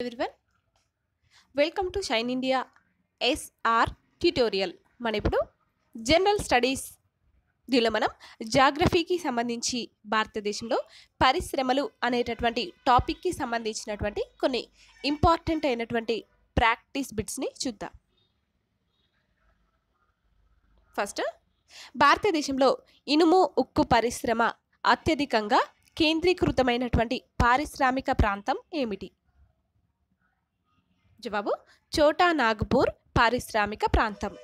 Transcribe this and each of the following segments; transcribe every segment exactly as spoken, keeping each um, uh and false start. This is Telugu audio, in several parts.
Everyone, welcome to Shine India SR tutorial. మన ఇప్పుడు జనరల్ స్టడీస్ దీనిలో మనం జాగ్రఫీకి సంబంధించి భారతదేశంలో పరిశ్రమలు అనేటటువంటి టాపిక్కి సంబంధించినటువంటి కొన్ని ఇంపార్టెంట్ అయినటువంటి ప్రాక్టీస్ బిట్స్ని చూద్దాం. ఫస్ట్, భారతదేశంలో ఇనుము ఉక్కు పరిశ్రమ అత్యధికంగా కేంద్రీకృతమైనటువంటి పారిశ్రామిక ప్రాంతం ఏమిటి? జవాబు చోటా నాగపూర్ పారిశ్రామిక ప్రాంతం.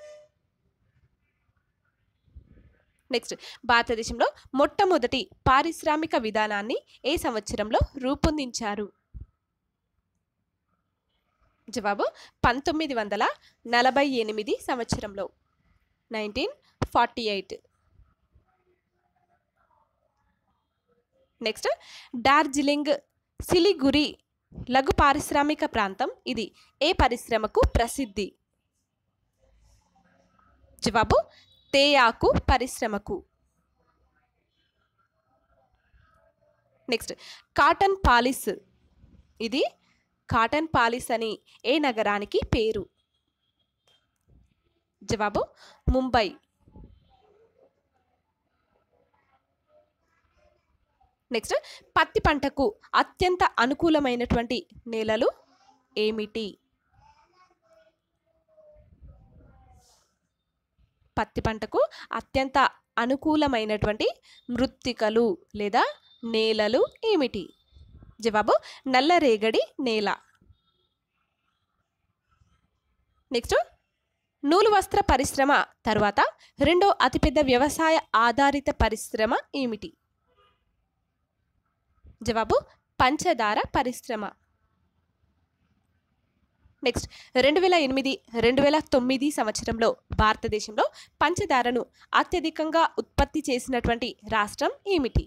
నెక్స్ట్, భారతదేశంలో మొట్టమొదటి పారిశ్రామిక విధానాన్ని ఏ సంవత్సరంలో రూపొందించారు? జవాబు పంతొమ్మిది వందల నలభై ఎనిమిది సంవత్సరంలో, nineteen forty eight. Next, Darjeeling Siliguri లఘు పారిశ్రామిక ప్రాంతం ఇది ఏ పరిశ్రమకు ప్రసిద్ధి? జవాబు తేయాకు పరిశ్రమకు. నెక్స్ట్, కాటన్ పాలిస్ ఇది కాటన్ పాలిస్ అని ఏ నగరానికి పేరు? జవాబు ముంబై. నెక్స్ట్, పత్తి పంటకు అత్యంత అనుకూలమైనటువంటి నేలలు ఏమిటి? పత్తి పంటకు అత్యంత అనుకూలమైనటువంటి మృత్తికలు లేదా నేలలు ఏమిటి? జవాబు నల్లరేగడి నేల. నెక్స్ట్, నూలు వస్త్ర పరిశ్రమ తర్వాత రెండో అతిపెద్ద వ్యవసాయ ఆధారిత పరిశ్రమ ఏమిటి? జవాబు పంచదార పరిశ్రమ. నెక్స్ట్, రెండు వేల ఎనిమిది రెండు వేల తొమ్మిది సంవత్సరంలో భారతదేశంలో పంచదారను అత్యధికంగా ఉత్పత్తి చేసినటువంటి రాష్ట్రం ఏమిటి?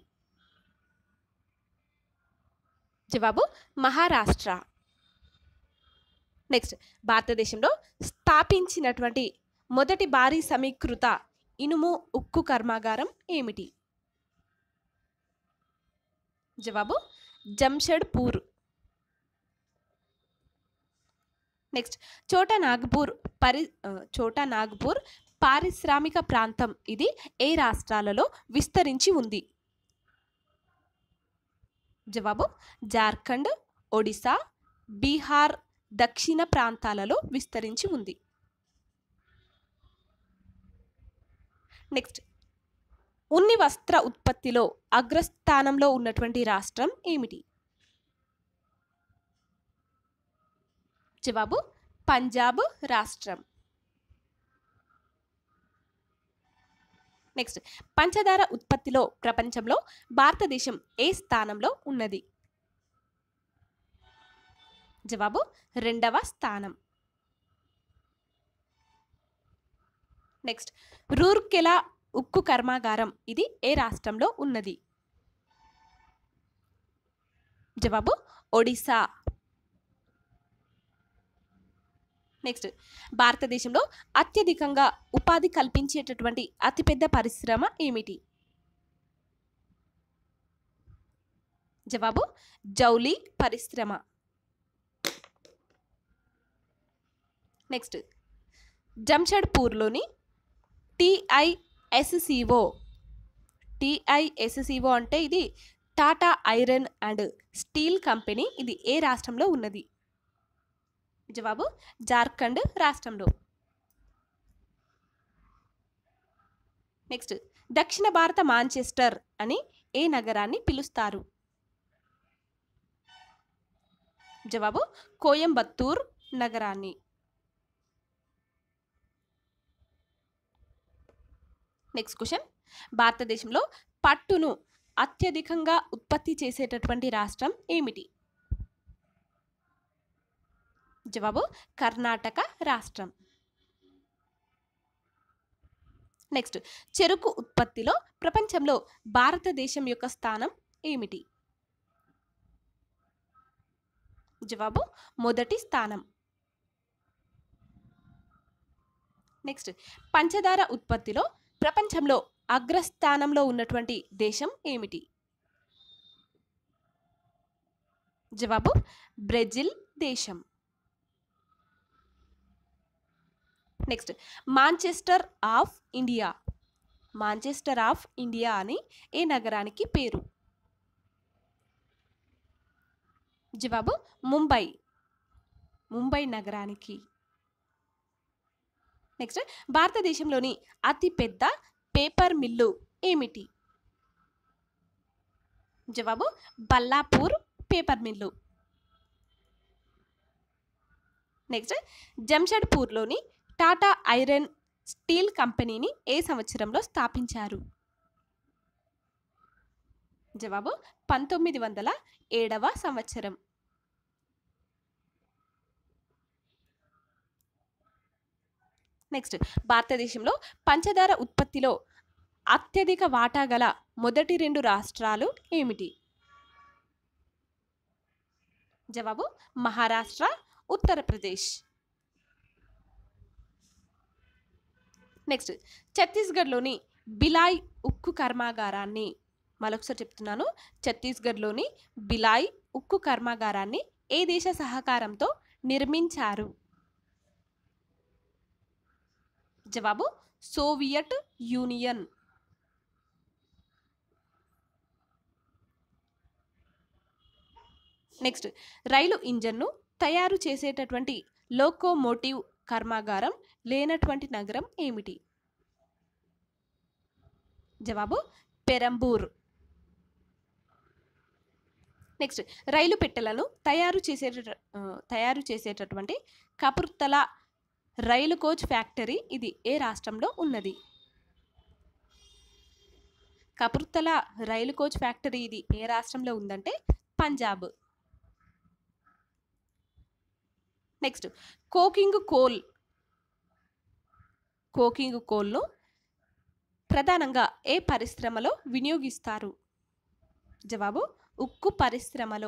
జవాబు మహారాష్ట్ర. నెక్స్ట్, భారతదేశంలో స్థాపించినటువంటి మొదటి భారీ సమీకృత ఇనుము ఉక్కు కర్మాగారం ఏమిటి? జవాబు జంషెడ్పూర్. నెక్స్ట్, చోటా నాగపూర్ పరి చోటా నాగపూర్ పారిశ్రామిక ప్రాంతం ఇది ఏ రాష్ట్రాలలో విస్తరించి ఉంది? జవాబు జార్ఖండ్, ఒడిశా, బీహార్ దక్షిణ ప్రాంతాలలో విస్తరించి ఉంది. నెక్స్ట్, ఉన్ని వస్త్ర ఉత్పత్తిలో అగ్రస్థానంలో ఉన్నటువంటి రాష్ట్రం ఏమిటి? జవాబు పంజాబ్ రాష్ట్రం. నెక్స్ట్, పంచదార ఉత్పత్తిలో ప్రపంచంలో భారతదేశం ఏ స్థానంలో ఉన్నది? జవాబు రెండవ స్థానం. నెక్స్ట్, రూర్కెలా ఉక్కు కర్మాగారం ఇది ఏ రాష్ట్రంలో ఉన్నది? జవాబు ఒడిశా. నెక్స్ట్, భారతదేశంలో అత్యధికంగా ఉపాధి కల్పించేటటువంటి అతిపెద్ద పరిశ్రమ ఏమిటి? జవాబు జౌలి పరిశ్రమ. నెక్స్ట్, జంషెడ్పూర్లోని టిఐఎస్సిఓ టిఐఎస్సిఓ అంటే ఇది Tata iron and steel company ఇది ఏ రాష్ట్రంలో ఉన్నది? జవాబు జార్ఖండ్ రాష్ట్రంలో. నెక్స్ట్, దక్షిణ భారత మాంచెస్టర్ అని ఏ నగరాన్ని పిలుస్తారు? జవాబు కోయంబత్తూర్ నగరాన్ని. నెక్స్ట్ క్వశ్చన్, భారతదేశంలో పట్టును అత్యధికంగా ఉత్పత్తి చేసేటటువంటి రాష్ట్రం ఏమిటి? జవాబు కర్ణాటక రాష్ట్రం. నెక్స్ట్, చెరుకు ఉత్పత్తిలో ప్రపంచంలో భారతదేశం యొక్క స్థానం ఏమిటి? జవాబు మొదటి స్థానం. నెక్స్ట్, పంచదార ఉత్పత్తిలో ప్రపంచంలో అగ్రస్థానంలో ఉన్నటువంటి దేశం ఏమిటి? జవాబు బ్రెజిల్ దేశం. Next Manchester of India. Manchester of India అని ఏ నగరానికి పేరు? జవాబు ముంబై. ముంబై నగరానికి. నెక్స్ట్ భారతదేశంలోని అతిపెద్ద పేపర్ మిల్లు ఏమిటి? జవాబు బల్లాపూర్ పేపర్ మిల్లు. నెక్స్ట్ జంషెడ్పూర్లోని టాటా ఐరన్ స్టీల్ కంపెనీని ఏ సంవత్సరంలో స్థాపించారు? జవాబు పంతొమ్మిది వందల ఏడవ సంవత్సరం. నెక్స్ట్ భారతదేశంలో పంచదార ఉత్పత్తిలో అత్యధిక వాటా గల మొదటి రెండు రాష్ట్రాలు ఏమిటి? జవాబు మహారాష్ట్ర, ఉత్తరప్రదేశ్. నెక్స్ట్ ఛత్తీస్గఢ్లోని బిలాయ్ ఉక్కు కర్మాగారాన్ని, మరొకసారి చెప్తున్నాను, ఛత్తీస్గఢ్లోని బిలాయ్ ఉక్కు కర్మాగారాన్ని ఏ దేశ సహకారంతో నిర్మించారు? జవాబు సోవియట్ యూనియన్. నెక్స్ట్ రైలు ఇంజన్ను తయారు చేసేటటువంటి లోకోమోటివ్ కర్మాగారం లేనటువంటి నగరం ఏమిటి? జవాబు పెరంబూర్. నెక్స్ట్ రైలు పెట్టెలను తయారు చేసే తయారు చేసేటటువంటి కపుర్తల రైలు కోచ్ ఫ్యాక్టరీ ఇది ఏ రాష్ట్రంలో ఉన్నది? కపుర్తల రైలు కోచ్ ఫ్యాక్టరీ ఇది ఏ రాష్ట్రంలో ఉందంటే Punjab. Next coking coal. Coking కోల్ను ప్రధానంగా ఏ పరిశ్రమలో వినియోగిస్తారు? జవాబు ఉక్కు పరిశ్రమలో.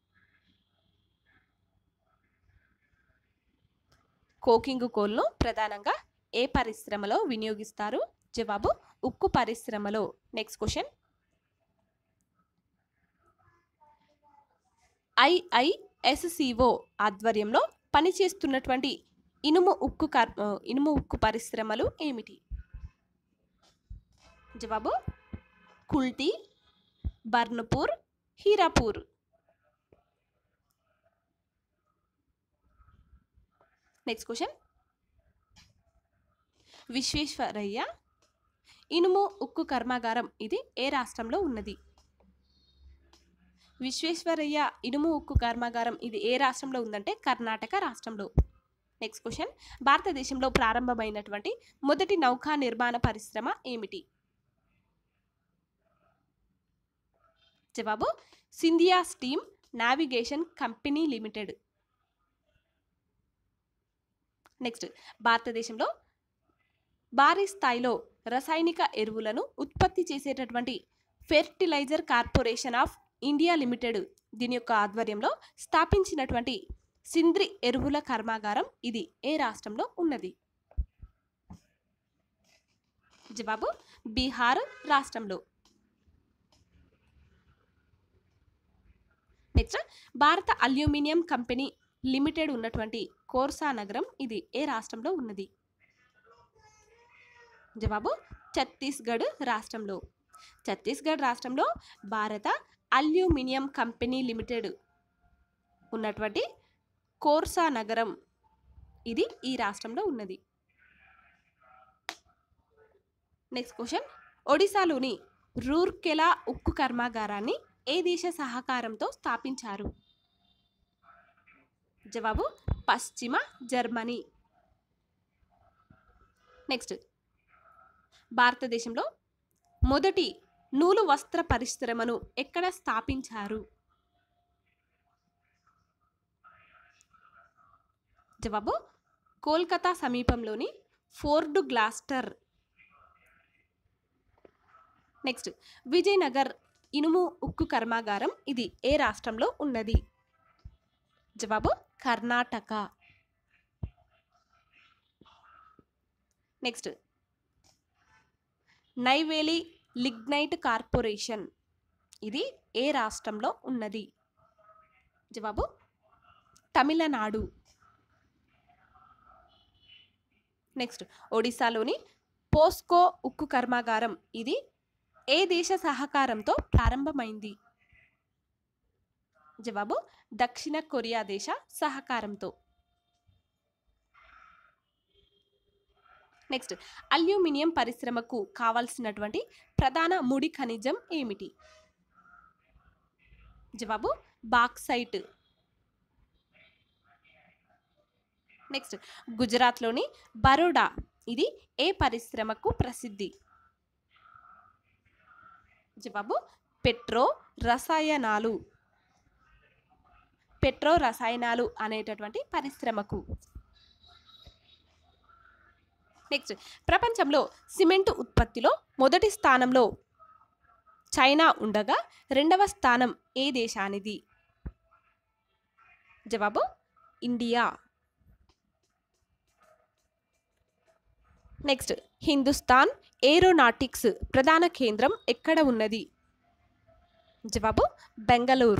కోకింగ్ కోల్ను ప్రధానంగా ఏ పరిశ్రమలో వినియోగిస్తారు? జవాబు ఉక్కు పరిశ్రమలో. నెక్స్ట్ క్వశ్చన్, ఐఐఎస్సిఓ ఆధ్వర్యంలో పనిచేస్తున్నటువంటి ఇనుము ఉక్కు కర్ ఇనుము ఉక్కు పరిశ్రమలు ఏమిటి? జవాబు కుల్టీ, బర్న్పూర్, హీరాపూర్. నెక్స్ట్ క్వశ్చన్, విశ్వేశ్వరయ్య ఇనుము ఉక్కు కర్మాగారం ఇది ఏ రాష్ట్రంలో ఉన్నది? విశ్వేశ్వరయ్య ఇనుము ఉక్కు కర్మాగారం ఇది ఏ రాష్ట్రంలో ఉందంటే కర్ణాటక రాష్ట్రంలో. నెక్స్ట్ క్వశ్చన్, భారతదేశంలో ప్రారంభమైనటువంటి మొదటి నౌకా నిర్మాణ పరిశ్రమ ఏమిటి? జవాబు Scindia steam navigation company limited. Next భారతదేశంలో భారీ స్థాయిలో రసాయనిక ఎరువులను ఉత్పత్తి చేసేటటువంటి fertilizer corporation of India limited దీని యొక్క ఆధ్వర్యంలో స్థాపించినటువంటి సింద్రి ఎరువుల కర్మాగారం ఇది ఏ రాష్ట్రంలో ఉన్నది? జవాబు బీహార్ రాష్ట్రంలో. నెక్స్ట్ భారత అల్యూమినియం కంపెనీ లిమిటెడ్ ఉన్నటువంటి కోర్సా నగరం ఇది ఏ రాష్ట్రంలో ఉన్నది? జవాబు ఛత్తీస్గఢ్ రాష్ట్రంలో. ఛత్తీస్గఢ్ రాష్ట్రంలో భారత అల్యూమినియం కంపెనీ లిమిటెడ్ ఉన్నటువంటి కోర్సా నగరం ఇది ఈ రాష్ట్రంలో ఉన్నది. నెక్స్ట్ క్వశ్చన్, ఒడిశాలోని రూర్కెలా ఉక్కు కర్మాగారాన్ని ఏ దేశ సహకారంతో స్థాపించారు? జవాబు పశ్చిమ జర్మనీ. నెక్స్ట్ భారతదేశంలో మొదటి నూలు వస్త్ర పరిశ్రమను ఎక్కడ స్థాపించారు? జవాబు కోల్కతా సమీపంలోని ఫోర్ట్ గ్లాస్టర్. నెక్స్ట్ విజయనగర్ ఇనుము ఉక్కు కర్మాగారం ఇది ఏ రాష్ట్రంలో ఉన్నది? జవాబు Karnataka. Next Neyveli lignite corporation ఇది ఏ రాష్ట్రంలో ఉన్నది? జవాబు తమిళనాడు. నెక్స్ట్ ఒడిశాలోని పోస్కో ఉక్కు కర్మాగారం ఇది ఏ దేశ సహకారంతో ప్రారంభమైంది? జవాబు దక్షిణ కొరియా దేశ సహకారంతో. నెక్స్ట్ అల్యూమినియం పరిశ్రమకు కావాల్సినటువంటి ప్రధాన ముడి ఖనిజం ఏమిటి? జవాబు బాక్సైట్. నెక్స్ట్ గుజరాత్లోని బరోడా ఇది ఏ పరిశ్రమకు ప్రసిద్ధి? జవాబు పెట్రో రసాయనాలు. పెట్రో రసాయనాలు అనేటటువంటి పరిశ్రమకు. నెక్స్ట్ ప్రపంచంలో సిమెంటు ఉత్పత్తిలో మొదటి స్థానంలో చైనా ఉండగా రెండవ స్థానం ఏ దేశానిది? జవాబు ఇండియా. నెక్స్ట్ హిందుస్థాన్ ఏరోనాటిక్స్ ప్రధాన కేంద్రం ఎక్కడ ఉన్నది? జవాబు బెంగళూరు.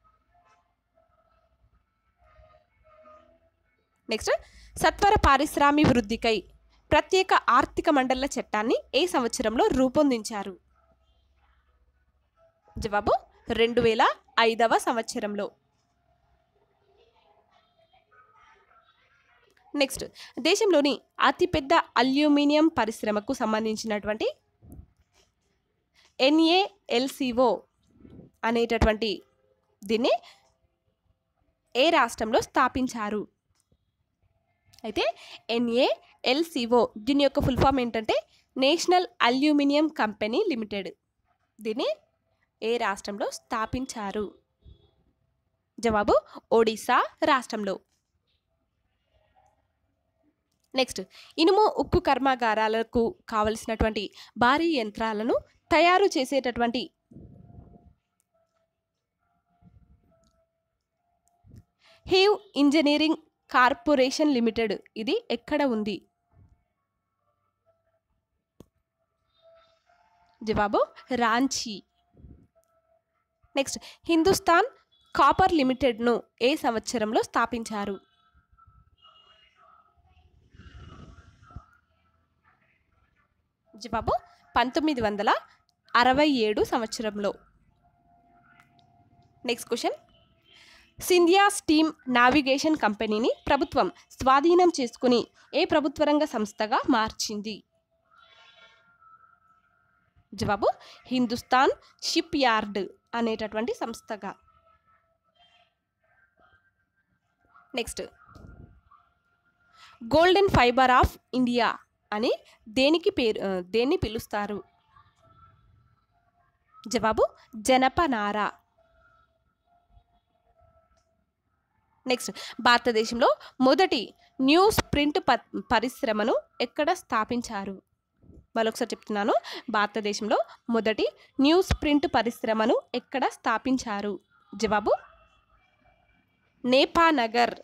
నెక్స్ట్ సత్వర పారిశ్రామికవృద్ధికై ప్రత్యేక ఆర్థిక మండళ్ల చట్టాన్ని ఏ సంవత్సరంలో రూపొందించారు? జవాబు రెండు వేల ఐదవ సంవత్సరంలో. నెక్స్ట్ దేశంలోని అతిపెద్ద అల్యూమినియం పరిశ్రమకు సంబంధించినటువంటి ఎన్ఏఎల్సిఓ అనేటటువంటి దీన్ని ఏ రాష్ట్రంలో స్థాపించారు? అయితే ఎన్ఏఎల్సిఓ దీని యొక్క ఫుల్ ఫామ్ ఏంటంటే నేషనల్ అల్యూమినియం కంపెనీ లిమిటెడ్. దీన్ని ఏ రాష్ట్రంలో స్థాపించారు? జవాబు ఒడిశా రాష్ట్రంలో. నెక్స్ట్ ఇనుము ఉక్కు కర్మాగారాలకు కావలసినటువంటి భారీ యంత్రాలను తయారు చేసేటటువంటి హీవ్ ఇంజనీరింగ్ కార్పొరేషన్ లిమిటెడ్ ఇది ఎక్కడ ఉంది? జవాబు రాంచీ. నెక్స్ట్ హిందుస్థాన్ కాపర్ లిమిటెడ్ను ఏ సంవత్సరంలో స్థాపించారు? జవాబు పంతొమ్మిది వందల అరవై ఏడు సంవత్సరంలో. Next question Scindia steam navigation కంపెనీని ప్రభుత్వం స్వాధీనం చేసుకుని ఏ ప్రభుత్వ రంగ సంస్థగా మార్చింది? జవాబు హిందుస్థాన్ షిప్ యార్డ్ అనేటటువంటి సంస్థగా. Next golden fibre of India అని దేనికి పేరు దేన్ని పిలుస్తారు? జవాబు జనపనార. నెక్స్ట్ భారతదేశంలో మొదటి న్యూస్ ప్రింట్ పరిశ్రమను ఎక్కడ స్థాపించారు? మరొకసారి చెప్తున్నాను, భారతదేశంలో మొదటి న్యూస్ ప్రింట్ పరిశ్రమను ఎక్కడ స్థాపించారు? జవాబు నేపానగర్.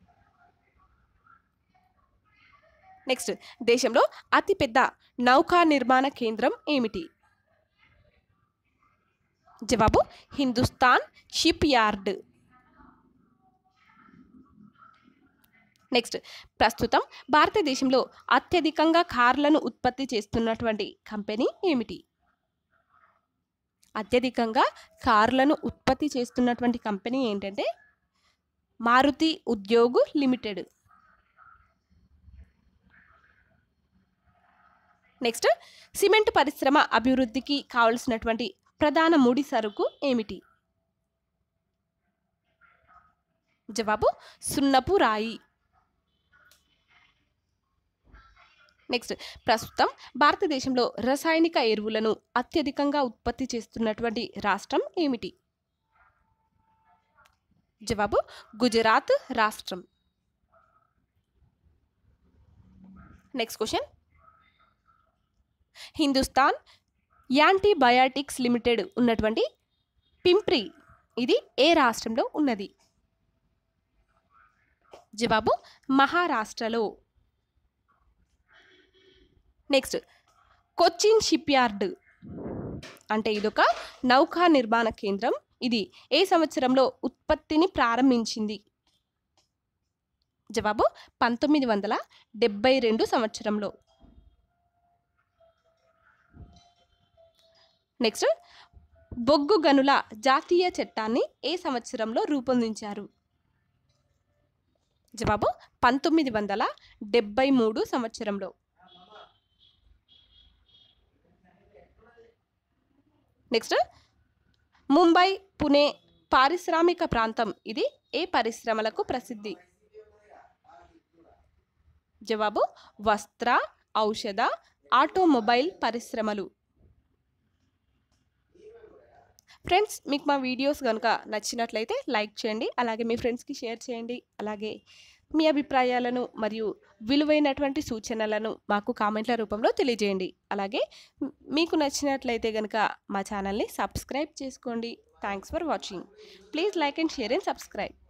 నెక్స్ట్ దేశంలో అతిపెద్ద నౌకా నిర్మాణ కేంద్రం ఏమిటి? జవాబు హిందుస్థాన్ షిప్ యార్డ్. నెక్స్ట్ ప్రస్తుతం భారతదేశంలో అత్యధికంగా కార్లను ఉత్పత్తి చేస్తున్నటువంటి కంపెనీ ఏమిటి? అత్యధికంగా కార్లను ఉత్పత్తి చేస్తున్నటువంటి కంపెనీ ఏంటంటే Maruti Udyog limited. Next cement పరిశ్రమ అభివృద్ధికి కావలసినటువంటి ప్రధాన ముడి సరుకు ఏమిటి? జవాబు సున్నపు రాయి. నెక్స్ట్ ప్రస్తుతం భారతదేశంలో రసాయనిక ఎరువులను అత్యధికంగా ఉత్పత్తి చేస్తున్నటువంటి రాష్ట్రం ఏమిటి? జవాబు గుజరాత్ రాష్ట్రం. Next question Hindustan antibiotics limited ఉన్నటువంటి పింప్రి ఇది ఏ రాష్ట్రంలో ఉన్నది? జవాబు మహారాష్ట్రలో. నెక్స్ట్ కొచ్చిన్ షిప్ యార్డ్ అంటే ఇదొక నౌకా నిర్మాణ కేంద్రం. ఇది ఏ సంవత్సరంలో ఉత్పత్తిని ప్రారంభించింది? జవాబు పంతొమ్మిది వందల డెబ్బై రెండు సంవత్సరంలో. నెక్స్ట్, బొగ్గు గనుల జాతీయ చట్టాన్ని ఏ సంవత్సరంలో రూపొందించారు? జవాబు పంతొమ్మిది వందల డెబ్బై మూడు సంవత్సరంలో. నెక్స్ట్, ముంబై పుణే పారిశ్రామిక ప్రాంతం ఇది ఏ పరిశ్రమలకు ప్రసిద్ధి? జవాబు వస్త్ర, ఔషధ, ఆటోమొబైల్ పరిశ్రమలు. ఫ్రెండ్స్, మీకు మా వీడియోస్ కనుక నచ్చినట్లయితే లైక్ చేయండి, అలాగే మీ ఫ్రెండ్స్కి షేర్ చేయండి, అలాగే మీ అభిప్రాయాలను మరియు విలువైనటువంటి సూచనలను మాకు కామెంట్ల రూపంలో తెలియజేయండి. అలాగే మీకు నచ్చినట్లయితే కనుక మా ఛానల్ని సబ్స్క్రైబ్ చేసుకోండి. Thanks for watching. Please like and share and subscribe.